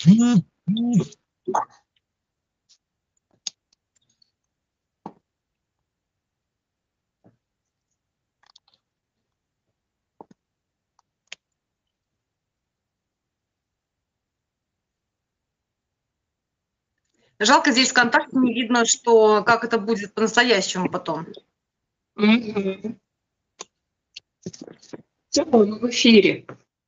Жалко, здесь ВКонтакте не видно, что как это будет по-настоящему потом. Все, мы в эфире.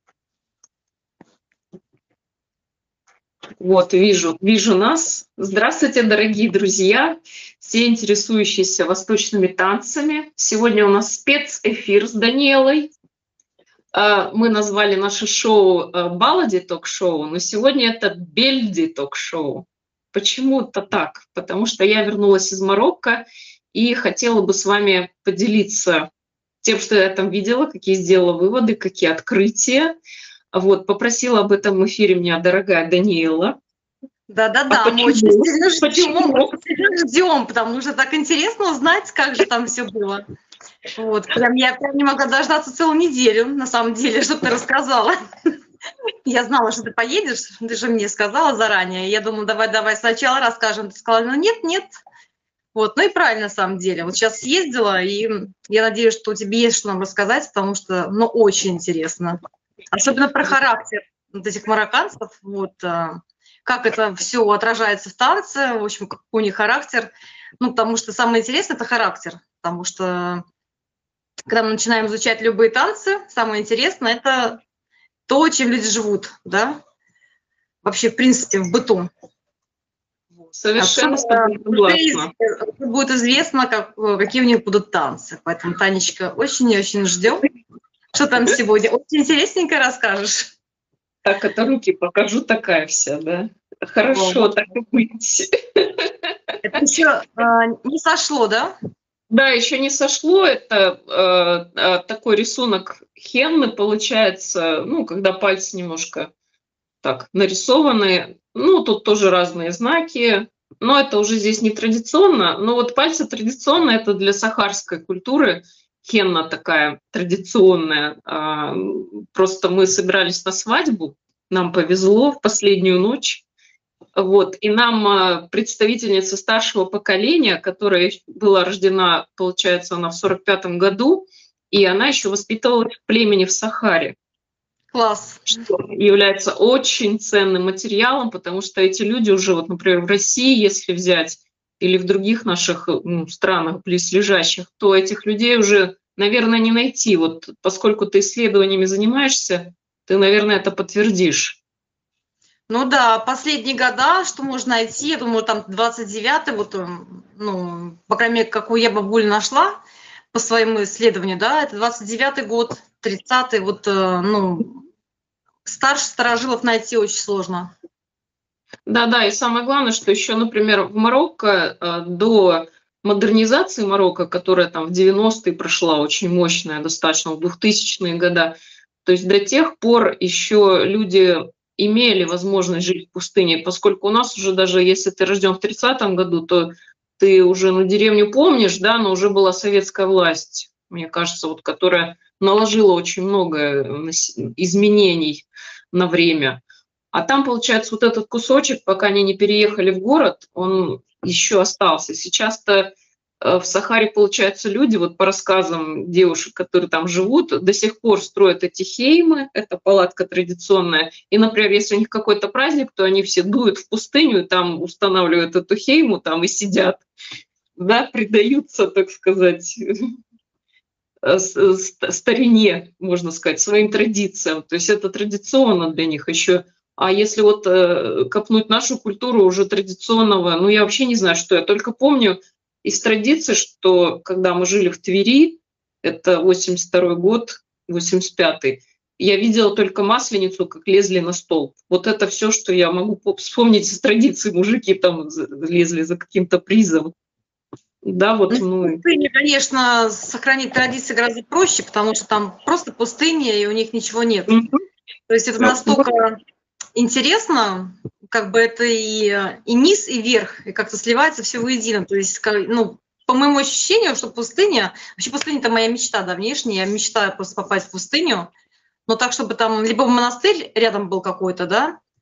Вот, вижу нас. Здравствуйте, дорогие друзья, все интересующиеся восточными танцами. Сегодня у нас спецэфир с Даниэлой. Мы назвали наше шоу «Балади ток-шоу», но сегодня это «Бельди ток-шоу». Почему-то так, потому что я вернулась из Марокко и хотела бы с вами поделиться тем, что я там видела, какие сделала выводы, какие открытия. Вот, попросила об этом в эфире меня дорогая Даниэла. Да-да-да, мы очень сильно ждем, потому что так интересно узнать, как же там все было. Вот, я прям не могла дождаться целую неделю, на самом деле, чтобы ты рассказала. Я знала, что ты поедешь, ты же мне сказала заранее. Я думала, давай сначала расскажем. Ты сказала, ну нет. Вот, ну и правильно, на самом деле. Вот сейчас съездила, и я надеюсь, что тебе есть что нам рассказать, потому что, ну, очень интересно. Особенно про характер вот этих марокканцев, вот, как это все отражается в танце, в общем, какой у них характер. Ну, потому что самое интересное – это характер, потому что когда мы начинаем изучать любые танцы, самое интересное – это то, чем люди живут, да, вообще, в принципе, в быту. Совершенно согласна. Будет известно, какие у них будут танцы. Поэтому, Танечка, очень и очень ждем. Что там сегодня? Очень интересненько расскажешь. Так, это руки покажу, такая вся, да? Хорошо, так и быть. Это еще не сошло, да? Да, еще не сошло. Это такой рисунок хенны получается, ну, когда пальцы немножко так нарисованы. Ну, тут тоже разные знаки, но это уже здесь не традиционно. Но вот пальцы традиционно, это для сахарской культуры. Хенна такая традиционная. Просто мы собирались на свадьбу, нам повезло в последнюю ночь. Вот. И нам представительница старшего поколения, которая была рождена, получается, она в 45-м году, и она еще воспитывалась в племени в Сахаре. Класс. Что является очень ценным материалом, потому что эти люди уже, вот, например, в России, если взять, или в других наших странах близлежащих, то этих людей уже, наверное, не найти. Вот поскольку ты исследованиями занимаешься, ты, наверное, это подтвердишь. Ну да, последние года, что можно найти, я думаю, там 29-й, вот, ну, по крайней мере, какую я бабулю нашла по своему исследованию, да, это 29-й год, 30-й, вот, ну, старше старожилов найти очень сложно. Да, и самое главное, что еще, например, в Марокко до модернизации Марокко, которая там в 90-е прошла очень мощная, достаточно в 2000-е годы, то есть до тех пор еще люди имели возможность жить в пустыне, поскольку у нас уже даже если ты рожден в 30-м году, то ты уже деревню помнишь, да, но уже была советская власть, мне кажется, вот, которая наложила очень много изменений на время. А там, получается, вот этот кусочек, пока они не переехали в город, он еще остался. Сейчас-то в Сахаре, получается, люди, вот по рассказам девушек, которые там живут, до сих пор строят эти хеймы, это палатка традиционная. И, например, если у них какой-то праздник, то они все дуют в пустыню, и там устанавливают эту хейму, там и сидят, да, предаются, так сказать, старине, можно сказать, своим традициям. То есть это традиционно для них еще. А если вот копнуть нашу культуру уже традиционного, ну я вообще не знаю, что я только помню из традиции, что когда мы жили в Твери, это 82-й год, 85-й, я видела только Масленицу, как лезли на стол. Вот это все, что я могу вспомнить из традиции. Мужики там лезли за каким-то призом. Да, вот, ну, в пустыне, конечно, сохранить традиции гораздо проще, потому что там просто пустыня, и у них ничего нет. То есть это настолько интересно, как бы это и низ, и верх, и как-то сливается все воедино. То есть, ну, по моему ощущению, что пустыня, вообще пустыня – это моя мечта давнешняя, я мечтаю просто попасть в пустыню, но так, чтобы там либо монастырь рядом был какой-то, да,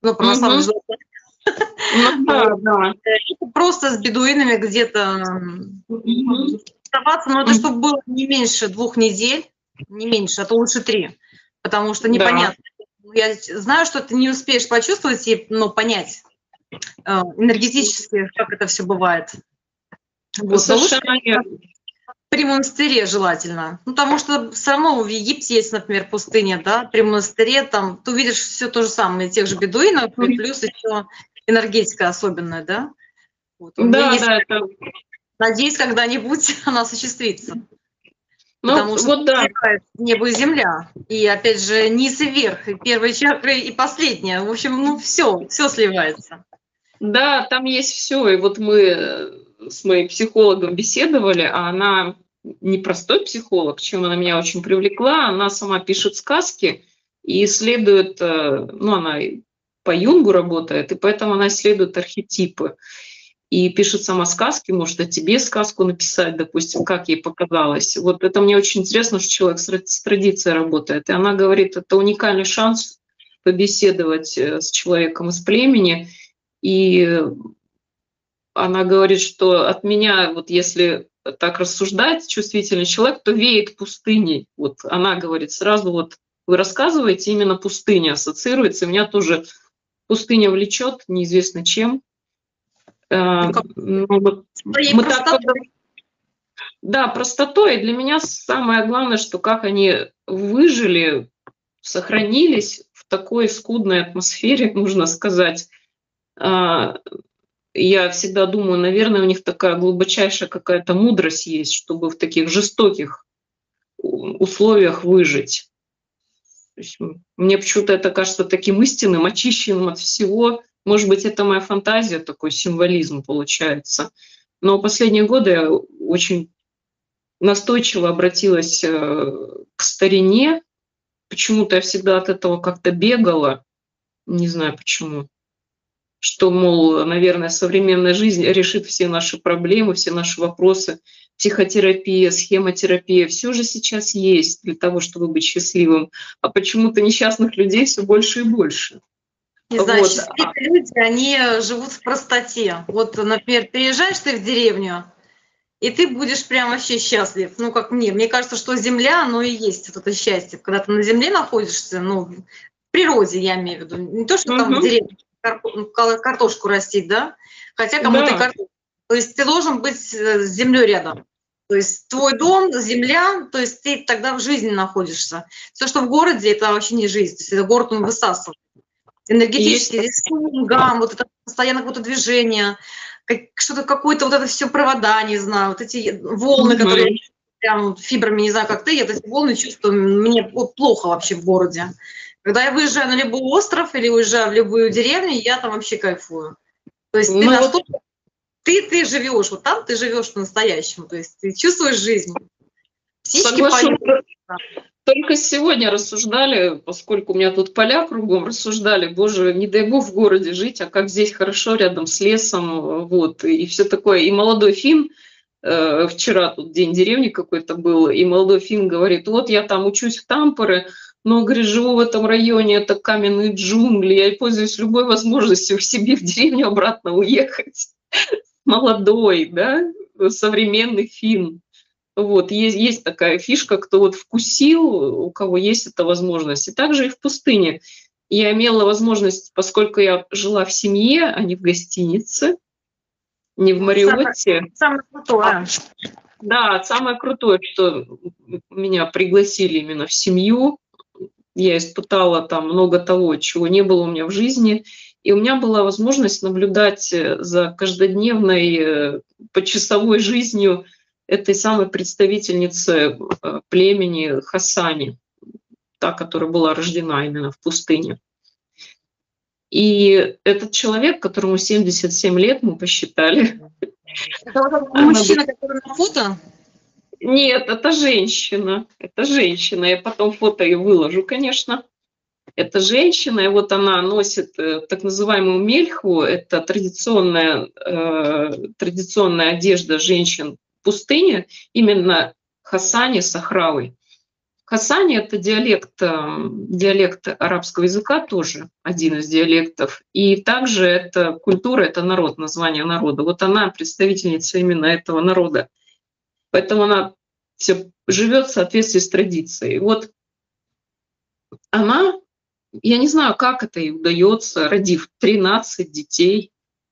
Ну, православный Мгм. желательно. Ну да, да. Просто с бедуинами где-то Мгм. оставаться, но это М, чтобы было не меньше 2 недель, не меньше, а то лучше 3, потому что да. непонятно. Я знаю, что ты не успеешь почувствовать и, ну, понять энергетически, как это все бывает. Вот, но лучше Совершенно верно. при монастыре желательно. Ну, потому что все равно в Египте есть, например, пустыня, да, при монастыре там ты увидишь все то же самое, тех же бедуинов, и Мгм. плюс еще энергетика особенная, да. Вот. У меня Да, есть, да, это надеюсь, когда-нибудь она осуществится. ну Потому что вот да. разделяет небо и земля. И опять же, низ и верх, и первая чакра, и последняя. В общем, ну все сливается. Да, там есть все. И вот мы с моим психологом беседовали, а она не простой психолог, чем она меня очень привлекла. Она сама пишет сказки и исследует, ну, она и по Юнгу работает, и поэтому она исследует архетипы. И пишет сама сказки, может о тебе сказку написать, допустим, как ей показалось. Вот это мне очень интересно, что человек с традицией работает. И она говорит, это уникальный шанс побеседовать с человеком из племени. И она говорит, что от меня, вот если так рассуждать, чувствительный человек, то веет пустыней. Вот она говорит сразу, вот вы рассказываете, именно пустыня ассоциируется. Меня тоже пустыня влечет, неизвестно чем. Ну, как Ну, вот своей мы так простотой. да, простотой. И для меня самое главное, что как они выжили, сохранились в такой скудной атмосфере, нужно сказать. А, Я всегда думаю, наверное, у них такая глубочайшая какая-то мудрость есть, чтобы в таких жестоких условиях выжить. То есть мне почему-то это кажется таким истинным, очищенным от всего. Может быть, это моя фантазия, такой символизм получается. Но последние годы я очень настойчиво обратилась к старине. Почему-то я всегда от этого как-то бегала, не знаю почему. Что, мол, наверное, современная жизнь решит все наши проблемы, все наши вопросы. Психотерапия, схемотерапия, все же сейчас есть для того, чтобы быть счастливым. А почему-то несчастных людей все больше и больше. Не знаю, Вот. счастливые люди, они живут в простоте. Вот, например, приезжаешь ты в деревню, и ты будешь прям вообще счастлив. Ну, как мне. Мне кажется, что земля, оно и есть вот это счастье. Когда ты на земле находишься, ну, в природе, я имею в виду. Не то, что там в Мгм. деревне картошку растить, да? Хотя кому-то и Да, картошку. То есть ты должен быть с землей рядом. То есть твой дом, земля, то есть ты тогда в жизни находишься. Все, что в городе, это вообще не жизнь. То есть это город, он высасывает. есть. Энергетически здесь шум, гам, вот это постоянно какое-то движение, что-то какое-то вот это все провода, не знаю, вот эти волны, которые Мгм. прям фибрами, не знаю, как ты, я вот эти волны чувствую, мне вот плохо вообще в городе. Когда я выезжаю на любой остров или уезжаю в любую деревню, я там вообще кайфую. То есть ты Ну вот настолько, ты живешь, вот там ты живешь по-настоящему, то есть ты чувствуешь жизнь. Птички соглашусь. поют. Только сегодня рассуждали, поскольку у меня тут поля кругом, рассуждали, боже, не дай бог в городе жить, а как здесь хорошо рядом с лесом, вот, и все такое. И молодой фин, вчера тут день деревни какой-то был, и молодой фин говорит, вот я там учусь в Тампере, но, говорит, живу в этом районе, это каменные джунгли, я пользуюсь любой возможностью к себе в деревню обратно уехать. Молодой, да, современный фин. Вот, есть такая фишка, кто вот вкусил, у кого есть эта возможность. И также и в пустыне. Я имела возможность, поскольку я жила в семье, а не в гостинице, не в Самое, Мариотте. самое А, крутое. да, самое крутое, что меня пригласили именно в семью. Я испытала там много того, чего не было у меня в жизни. И у меня была возможность наблюдать за каждодневной почасовой жизнью этой самой представительницы племени Хасани, та, которая была рождена именно в пустыне. И этот человек, которому 77 лет, мы посчитали, Это вот этот она мужчина, который на фото. нет, это женщина, это женщина. Я потом фото ее выложу, конечно. Это женщина, и вот она носит так называемую мельху, это традиционная одежда женщин в пустыне, именно Хасани Сахравой. Хасани — это диалект арабского языка, тоже один из диалектов. И также это культура, это народ, название народа. Вот она представительница именно этого народа. Поэтому она все живет в соответствии с традицией. Вот она, я не знаю, как это ей удается, родив 13 детей,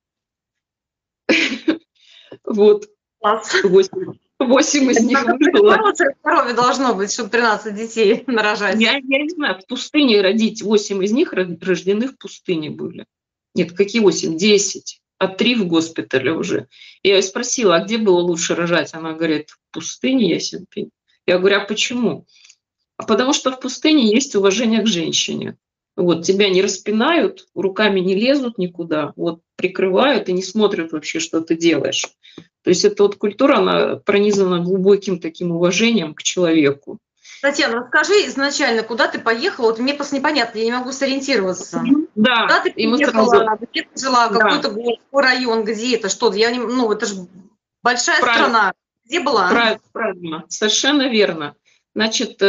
вот, Класс. 8 из них выжило. Здоровье должно быть, чтобы 13 детей нарожать. Я не знаю, в пустыне родить, 8 из них рождены в пустыне были. Нет, какие 8? 10. А 3 в госпитале уже. Я ее спросила, а где было лучше рожать? Она говорит, в пустыне, Ясенпень. Я говорю, а почему? А потому что в пустыне есть уважение к женщине. Вот, тебя не распинают, руками не лезут никуда, вот, прикрывают и не смотрят вообще, что ты делаешь. То есть эта вот культура, она пронизана глубоким таким уважением к человеку. Татьяна, расскажи изначально, куда ты поехала? Вот мне просто непонятно, я не могу сориентироваться. Да, куда ты приехала, где ты жила, какой-то город, район, где это, что-то? Я не, ну, это же большая страна. Где была? Правильно, совершенно верно. Значит,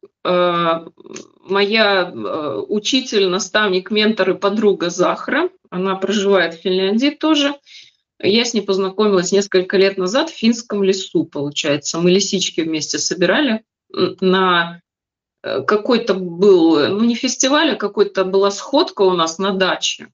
моя учитель, наставник, ментор и подруга Захра, она проживает в Финляндии тоже. Я с ней познакомилась несколько лет назад в финском лесу, получается. Мы лисички вместе собирали на какой-то был, ну не фестиваль, а какой-то была сходка у нас на даче.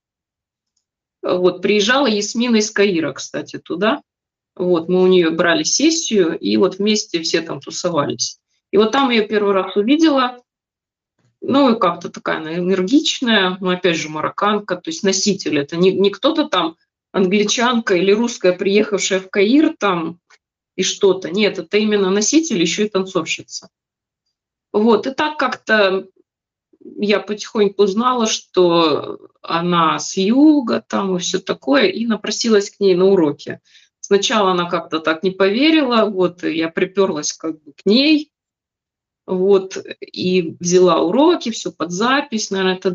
Вот, приезжала Ясмина из Каира, кстати, туда. Вот, мы у нее брали сессию, и вот вместе все там тусовались. И вот там я первый раз увидела, ну и как-то такая она энергичная, ну опять же марокканка, то есть носитель. Это не кто-то там, англичанка или русская, приехавшая в Каир там и что-то. Нет, это именно носитель, еще и танцовщица. Вот, и так как-то я потихоньку узнала, что она с юга там и все такое, и напросилась к ней на уроки. Сначала она как-то так не поверила, вот, и я приперлась как бы к ней, вот, и взяла уроки, все под запись, наверное, это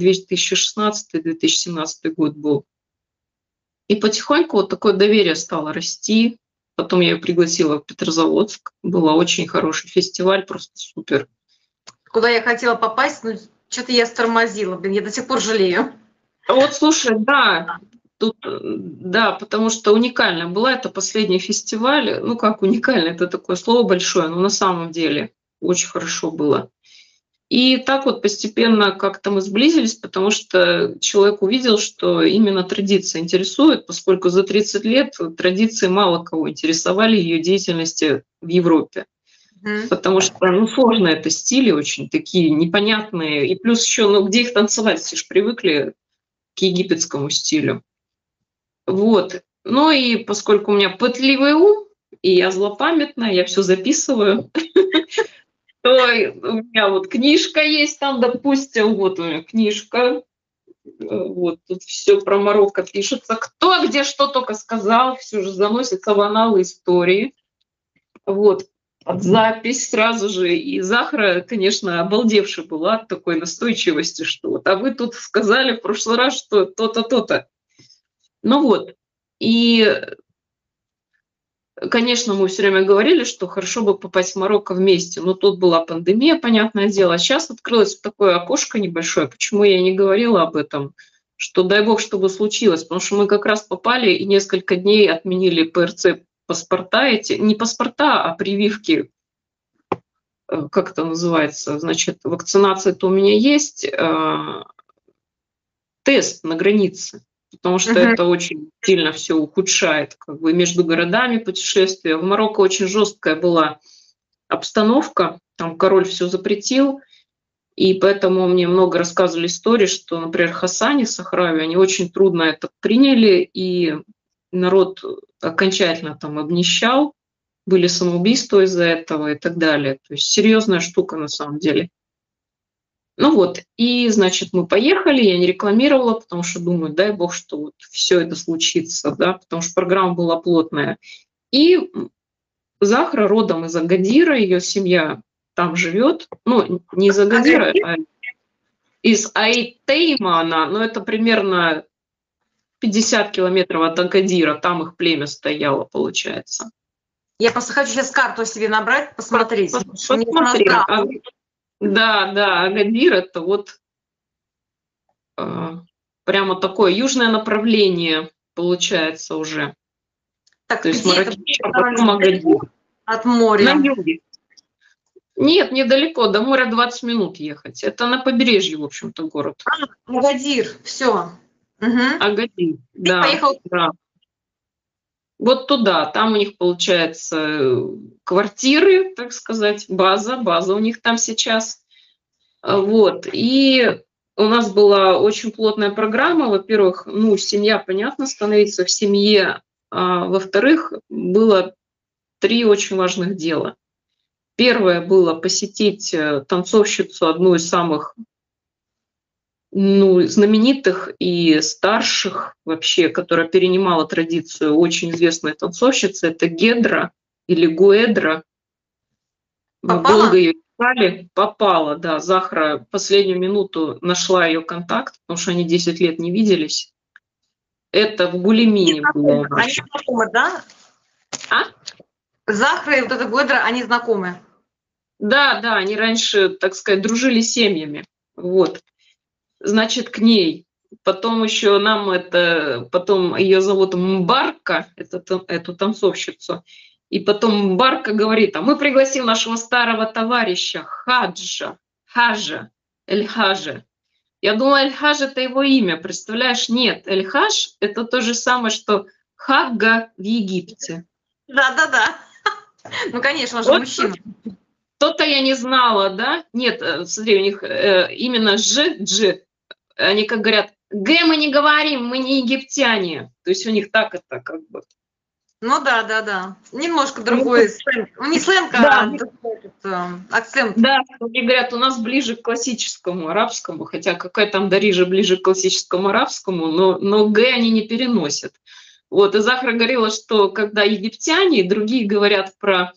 2016-2017 год был. И потихоньку вот такое доверие стало расти. Потом я ее пригласила в Петрозаводск. Был очень хороший фестиваль, просто супер. Куда я хотела попасть, но что-то я стормозила, блин, я до сих пор жалею. Вот, слушай, да, тут, да, потому что уникально была это последний фестиваль. Ну, как уникально, это такое слово большое, но на самом деле очень хорошо было. И так вот постепенно как-то мы сблизились, потому что человек увидел, что именно традиция интересует, поскольку за 30 лет традиции мало кого интересовали, ее деятельности в Европе. Потому что ну, сложно это стили очень такие непонятные. И плюс еще, ну где их танцевать, все же привыкли к египетскому стилю. Вот. Ну и поскольку у меня пытливый ум, и я злопамятная, я все записываю, то у меня вот книжка есть там, допустим, вот у меня книжка, вот тут все про Марокко пишется. Кто где что только сказал, все же заносится в аналы истории. Вот. Под запись сразу же. И Захра, конечно, обалдевшая была от такой настойчивости, что вот, а вы тут сказали в прошлый раз, что то-то, то-то. Ну вот. И, конечно, мы все время говорили, что хорошо бы попасть в Марокко вместе, но тут была пандемия, понятное дело. А сейчас открылось такое окошко небольшое. Почему я не говорила об этом? Что дай бог, чтобы случилось. Потому что мы как раз попали и несколько дней отменили ПРЦ паспорта эти, не паспорта, а прививки, как это называется, значит, вакцинация-то у меня есть, тест на границе, потому что это очень сильно все ухудшает, как бы между городами путешествия. В Марокко очень жесткая была обстановка, там король все запретил, и поэтому мне много рассказывали истории, что, например, Хасани, Сахрави, они очень трудно это приняли, и народ окончательно там обнищал, были самоубийства из-за этого и так далее. То есть серьезная штука на самом деле. Ну вот, и, значит, мы поехали, я не рекламировала, потому что думаю, дай бог, что вот все это случится, да, потому что программа была плотная. И Захра родом из Агадира, ее семья там живет, ну, не из Агадира, а из Айтейма она, но это примерно 50 километров от Агадира, там их племя стояло, получается. Я просто хочу сейчас карту себе набрать, посмотреть. Посмотри. Да, да, Агадир — это вот прямо такое южное направление получается уже. Так То есть где это Марракеш, а потом Агадир. далеко от На моря? юге. Нет, недалеко, до моря 20 минут ехать. Это на побережье, в общем-то, город. Агадир, все. Угу. Агадир, Ты да, поехал. да. Вот туда, там у них получается квартиры, так сказать, база у них там сейчас. Вот, и у нас была очень плотная программа. Во-первых, ну, семья, понятно, становится в семье. Во-вторых, было 3 очень важных дела. Первое было посетить танцовщицу, одну из самых, ну, знаменитых и старших вообще, которая перенимала традицию, очень известная танцовщица. Это Гедра или Гуэдра. Мы долго Попала? ее искали, попала, да. Захра последнюю минуту нашла ее контакт, потому что они 10 лет не виделись. Это в Гулимине было у Они нас. знакомы, да? А? Захра и вот эта Гойдра, они знакомы. Да, да, они раньше, так сказать, дружили семьями. Вот. Значит, к ней. Потом еще нам это, потом ее зовут Мбарка, эту танцовщицу. И потом Мбарка говорит, а мы пригласим нашего старого товарища Хаджа, Эль-Хаджа. Я думала, Эль-Хадж — это его имя, представляешь? Нет, Эль-Хадж — это то же самое, что Хагга в Египте. Да-да-да. Ну, конечно, он же Вот мужчина. то-то я не знала, да? Нет, смотри, у них именно Дж. Они как говорят, Г мы не говорим, мы не египтяне. То есть у них так это как бы. Ну да. Немножко Ну, другой сленг. Ну, не сленг, да, а другой акцент. да, они говорят, у нас ближе к классическому арабскому, хотя какая там Дарижа ближе к классическому арабскому, но Г они не переносят. Вот, и Захра говорила, что когда египтяне и другие говорят про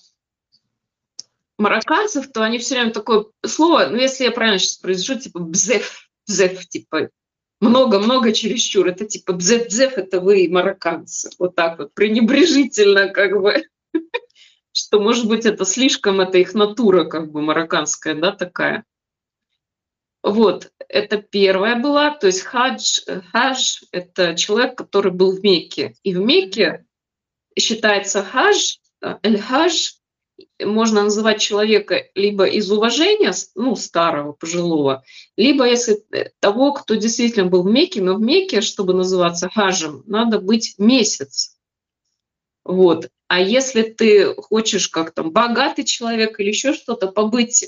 марокканцев, то они все время такое слово, ну, если я правильно сейчас произнесу, типа бзеф, типа много-много чересчур, это типа бзеф, это вы марокканцы. Вот так вот, пренебрежительно как бы, что, может быть, это слишком, это их натура как бы марокканская, да, такая. Вот, это первая была, то есть хадж — это человек, который был в Мекке. И в Мекке считается эль-хадж, можно называть человека либо из уважения, ну, старого, пожилого, либо если того, кто действительно был в Мекке, но в Мекке, чтобы называться хаджем, надо быть месяц. Вот. А если ты хочешь, как там, богатый человек или еще что-то, побыть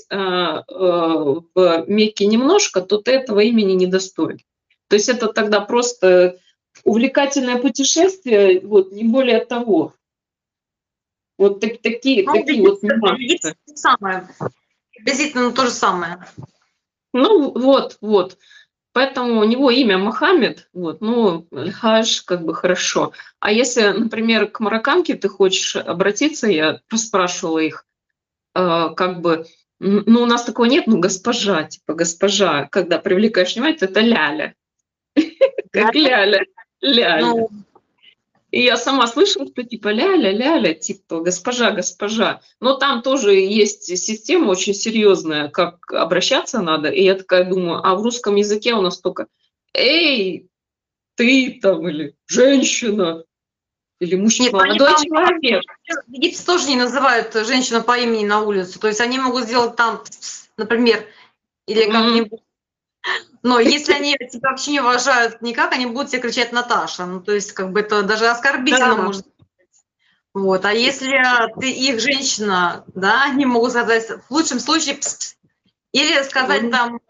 в Мекке немножко, то ты этого имени не достоин. То есть это тогда просто увлекательное путешествие, вот, не более того. Вот такие Ну, вот нюансы. то же самое. Приблизительно то же самое. Ну, вот. Поэтому у него имя Мохаммед, вот, ну, Аль-Хадж как бы хорошо. А если, например, к марокканке ты хочешь обратиться, я спрашивала их, как бы, ну, у нас такого нет, ну, госпожа, типа госпожа, когда привлекаешь внимание, то это ляля, как ляля. Ну, И я сама слышала, что типа ляля, типа госпожа. Но там тоже есть система очень серьезная, как обращаться надо. И я такая думаю, а в русском языке у нас только «Эй, ты там» или «Женщина» или нет, они «Молодой там человек». в Египте тоже не называют женщину по имени на улицу. То есть они могут сделать там, например, или М, как-нибудь. Но если они тебя вообще не уважают никак, они будут тебе кричать Наташа. Ну, то есть, как бы это даже оскорбительно Да. может. Вот. А если ты их женщина, да, они могут сказать в лучшем случае «пс-пс». Или сказать М, там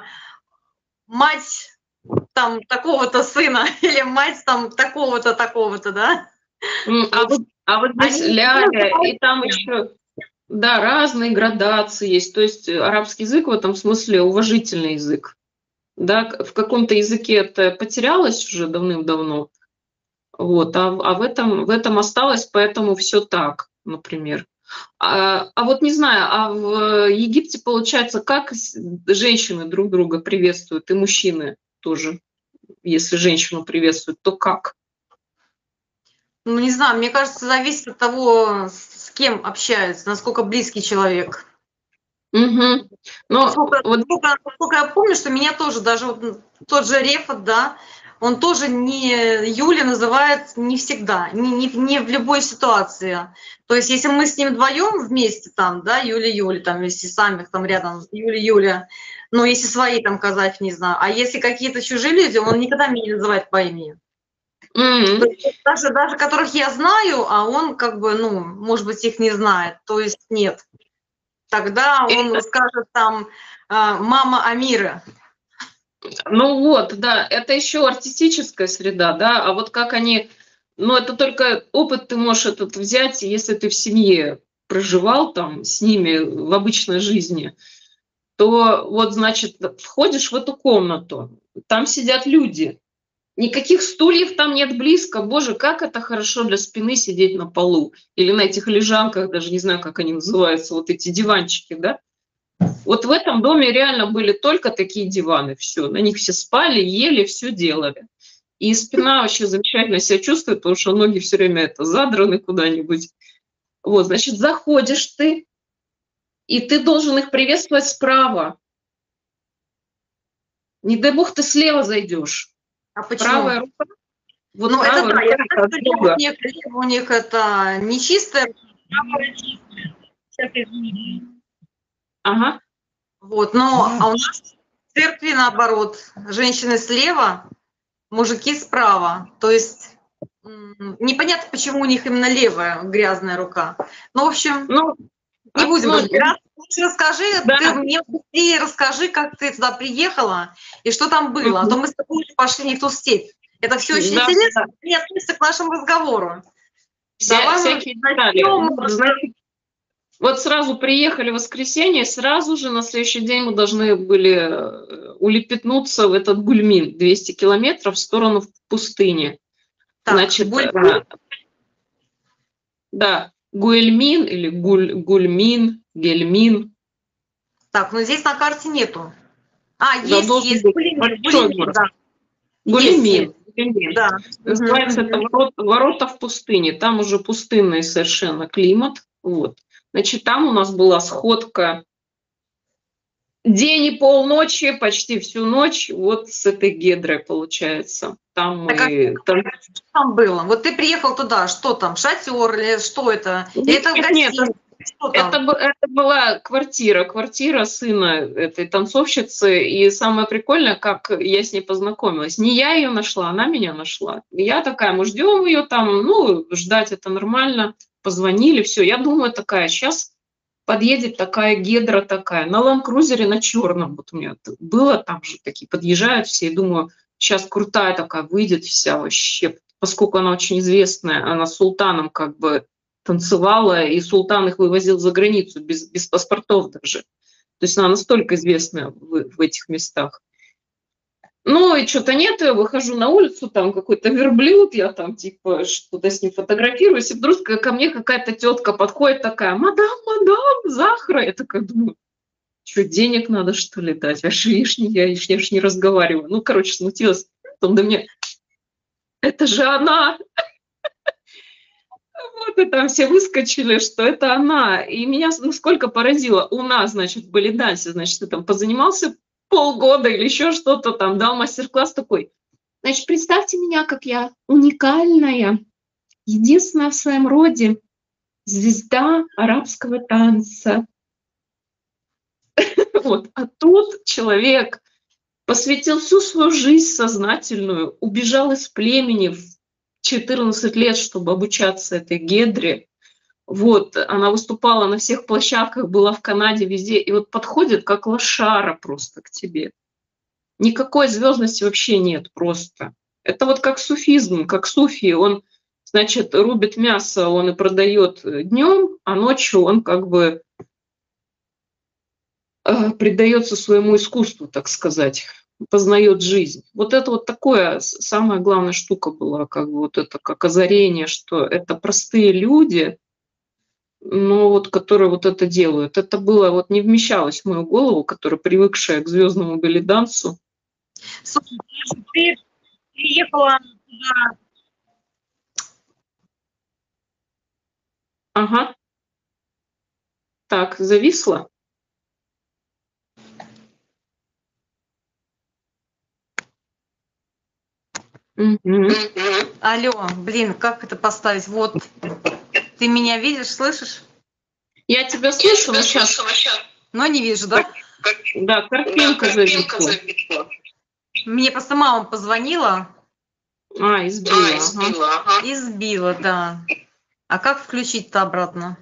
мать там такого-то сына или мать там такого-то, такого-то, да. А Вот. вот здесь Они ляля, и там еще, да, разные градации есть. То есть арабский язык в этом смысле уважительный язык. Да, в каком-то языке это потерялось уже давным-давно, вот, в этом осталось, поэтому все так, например. Вот не знаю, а в Египте, получается, как женщины друг друга приветствуют, и мужчины тоже, если женщину приветствуют, то как? ну, не знаю, мне кажется, зависит от того, с кем общаются, насколько близкий человек. Мгм. Но вот Насколько я помню, что меня тоже даже вот тот же Рефат, да, он тоже не Юля называет не всегда, не в любой ситуации. То есть если мы с ним вдвоем вместе там, да, Юля, там, если сами там рядом, Юля, ну, если свои там Казахи, не знаю, а если какие-то чужие люди, он никогда меня не называет по имени. То Мгм. есть даже которых я знаю, а он как бы, ну, может быть, их не знает, то есть нет. Тогда он скажет там мама Амира. Ну вот, да, это еще артистическая среда, да, а вот как они, ну это только опыт ты можешь этот взять, если ты в семье проживал там с ними в обычной жизни, то вот, значит, входишь в эту комнату, там сидят люди, никаких стульев там нет близко, боже, как это хорошо для спины сидеть на полу или на этих лежанках, даже не знаю, как они называются, вот эти диванчики, да, вот в этом доме реально были только такие диваны, все. На них все спали, ели, все делали. И спина вообще замечательно себя чувствует, потому что ноги все время это задраны куда-нибудь. Вот, значит, заходишь ты, и ты должен их приветствовать справа. Не дай бог ты слева зайдешь. А почему? Правая рука, вот Ну, это правая да, рука я это знаю, от что Бога. лево у них это нечистое, правое чистое. Сейчас я извините. Ага. Вот, но а у нас в церкви наоборот, женщины слева, мужики справа. То есть непонятно, почему у них именно левая грязная рука. Ну, в общем, Ну, не будем ну, разбираться. Лучше расскажи, да. ты мне быстрее расскажи, как ты туда приехала и что там было. А то мы с тобой уже пошли не в ту степь. Это все очень Да, интересно, да. не относится к нашему разговору. Давай мы Всякие детали. начнем. Значит, вот сразу приехали в воскресенье, сразу же на следующий день мы должны были улепетнуться в этот Гульмин, 200 километров в сторону пустыни. Так, Значит, да, Гуэльмин или Гульмин, Гельмин. так, но здесь на карте нету. А, Да, должен есть. быть Булимин, большой булимин, город. да. Есть. Гулимин. Гулимин. Да. Называется это ворота в пустыне. Там уже пустынный совершенно климат. Вот. Значит, там у нас была сходка день и полночи, почти всю ночь, вот с этой гедрой получается. Там Так, а мы... Там... что там было? Вот ты приехал туда, что там, шатер или что это? Или это Нет, гостиница? Что там? это была квартира сына этой танцовщицы. И самое прикольное, как я с ней познакомилась. Не я ее нашла, она меня нашла. Я такая, мы ждем ее там, ну, ждать это нормально. Позвонили, все. Я думаю, такая, сейчас подъедет такая гедра такая, на ленд-крузере на черном. Вот у меня было там же такие, подъезжают все, и думаю, сейчас крутая такая выйдет вся вообще, поскольку она очень известная, она с султаном как бы танцевала, и султан их вывозил за границу без паспортов даже. То есть она настолько известная в этих местах. Ну и что-то нет, я выхожу на улицу, там какой-то верблюд, я там типа что-то с ним фотографируюсь, и вдруг ко мне какая-то тетка подходит такая, мадам, Захра. Я такая думаю, что, денег надо что ли дать? Я ж не разговариваю. Ну, короче, смутилась. Потом до меня, это же она! Вот, и там все выскочили, что это она. И меня насколько поразило. У нас, значит, были дальше, значит, ты там позанимался полгода или еще что-то там, дал мастер-класс такой. Значит, представьте меня, как я уникальная, единственная в своем роде звезда арабского танца. Вот. А тут человек посвятил всю свою жизнь сознательную, убежал из племени в 14 лет, чтобы обучаться этой гедре. Вот, она выступала на всех площадках, была в Канаде, везде, и вот подходит как лошара просто к тебе. Никакой звездности вообще нет просто. Это вот как суфизм, как суфи. Он, значит, рубит мясо, он и продает днем, а ночью он как бы предается своему искусству, так сказать, познает жизнь. Вот это вот такое самая главная штука была, как бы вот это как озарение, что это простые люди, но вот которые вот это делают. Это было вот не вмещалось в мою голову, которая привыкшая к звездному белидансу. Слушай, ты приехала туда. Ага, так, зависла. Мгм. Алло, блин, как это поставить? Вот, ты меня видишь, слышишь? Я тебя слышу, но сейчас, Но не вижу, да? да, картинка зависла. Мне просто мама позвонила Избила. Ага. и сбила, да. А как включить-то обратно?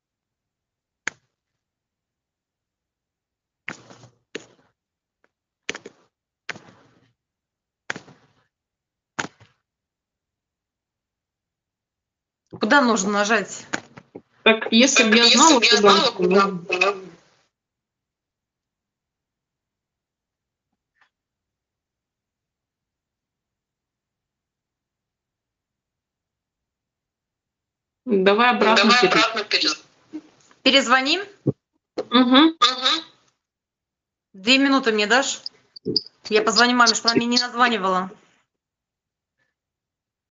Куда нужно нажать? Так, если бы я знала, куда. Давай обратно Перезвоним? Угу. 2 минуты мне дашь? Я позвоню маме, что она мне не названивала.